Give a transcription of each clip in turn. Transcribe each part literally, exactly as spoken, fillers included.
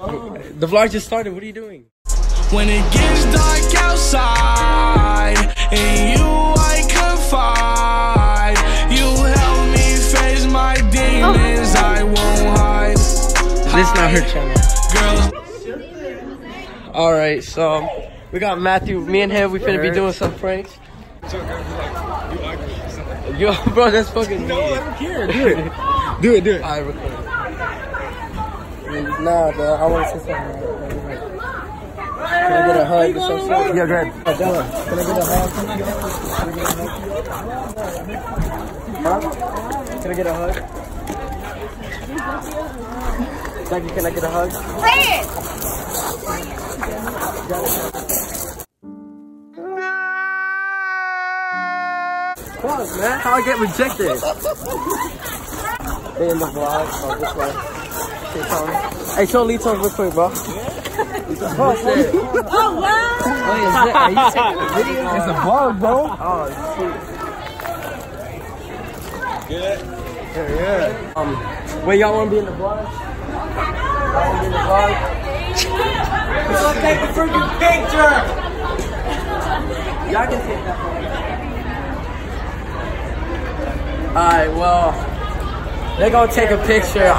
The vlog just started. What are you doing? When it gets dark outside, and you I confide, you help me face my demons. I won't hide. This is not her channel. Girl. All right, so we got Matthew. Me and him, we finna be doing some pranks. Yo, bro, that's fucking. No, I don't care. Do it. Do it. Do it. I record. Nah, bro, I want to say something. Can I get a hug or something? Yeah, go ahead. Adela, can I get a hug? Huh? Can I get a hug? Jackie, can I get a hug? Say it! Fuck, man, how I get rejected? They in the vlog, oh, this way. Hey, show Lee Tone real quick, bro. Oh, shit. Oh, wow! Wait, is that, are you taking a video? It's a vlog, bro. Oh, shit. Good. Yeah, yeah. Um, wait, y'all want to be in the vlog? Y'all want to be in the vlog? Let's take a freaking picture. Y'all can take that one. Alright, well, they're gonna take a picture.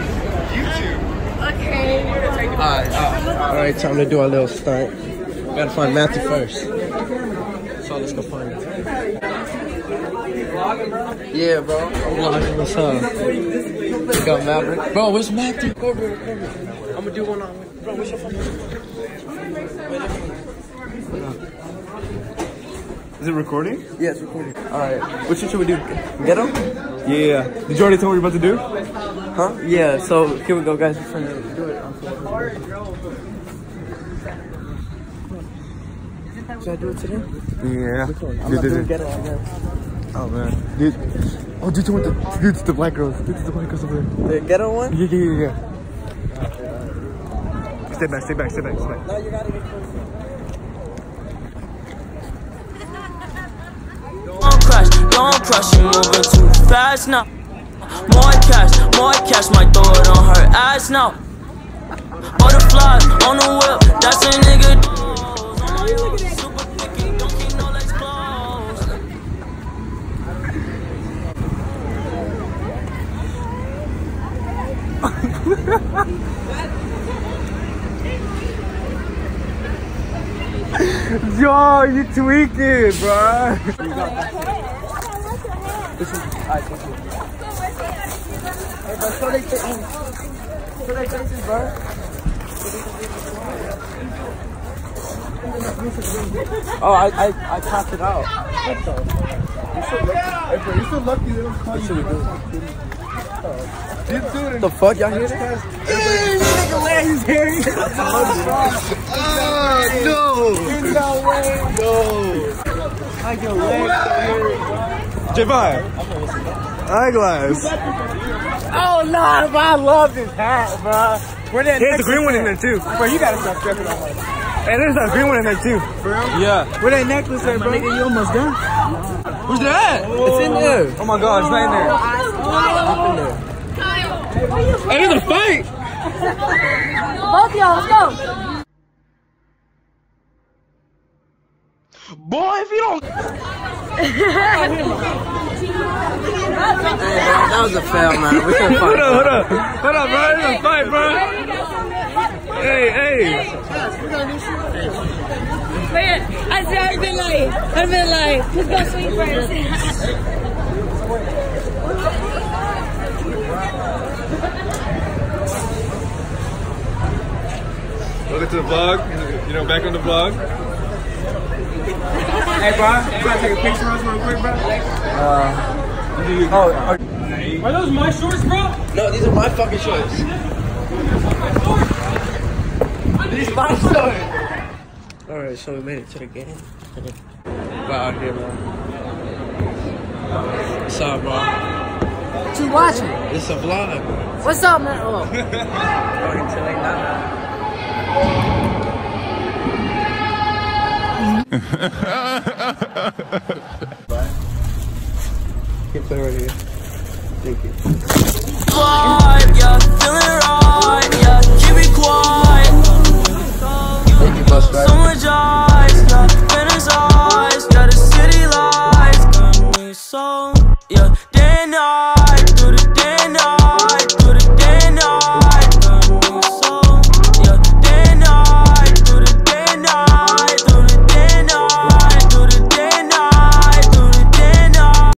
Okay. Alright, alright, time to do a little stunt. Gotta find Matthew first. So let's go find him. Yeah, bro. I'm vlogging. What's up? We got Maverick. Bro, where's Matthew? Go over here, come here. I'm gonna do one on. Bro, what's your phone? Is it recording? Yeah, it's recording. Alright, what should we do? Get him? Yeah. Did you already tell me what you're about to do? Huh? Yeah, so here we go, guys. We're trying to do it. Should I do it today? Yeah. I'm Dude, not dude, doing dude. ghetto, I guess. Oh man. Dude. Oh, dude, what the? Dude, it's the black girls. Dude, it's the black girls over there. The ghetto one? Yeah, yeah, yeah, yeah. Stay back, stay back, stay back, stay back. No, you gotta get closer. Don't crash, don't crash, you moving too fast now. More cash, more cash, might throw it on her ass now. Butterflies on the whip, that's a nigga. Super picky, don't keep no legs closed. Yo, you tweaking, bro. This is, alright, thank you. Hey, bro, show they faces. Show they faces, bro. Oh, I, I, I topped it out. That's all. You're so lucky. Hey, bro, you're so lucky they don't call you. Dude, dude, The fuck, y'all hear that? hey, this nigga Larry's Harry. Oh, no. No way. No. I get legs. J five. Eyeglass. Oh, nah, bro, I love this hat, bro. Where that There's a green one in there, too. Bro, you gotta stop stepping on my. Hey, there's a green one in there, too. For real? Yeah. Where that necklace at, bro? You almost done. Who's that? It's in there. Oh, my God, it's not in there. Up in there. Hey, there's a fight. Both y'all, let's go. Boy, if you don't... That was a fail, man. We can't fight. Hold up, hold up. Hold up, bro. There's a fight, bro. Hey, hey. Man, I said I've been like, I've been like, who's gonna swing first? Welcome to the vlog. You know, back on the vlog. Hey, bro. You gotta take a picture of us real quick, bro? Uh, oh, are, Are those my shorts, bro? no, these are my fucking shorts. These are my shorts. Alright, so we made it to the game. We're out here, man. What's up, bro? What you watching? It's a vlog. What's up, man? Oh. Oh, he's telling that Keep it right here. Thank you. Vibe, yeah, feeling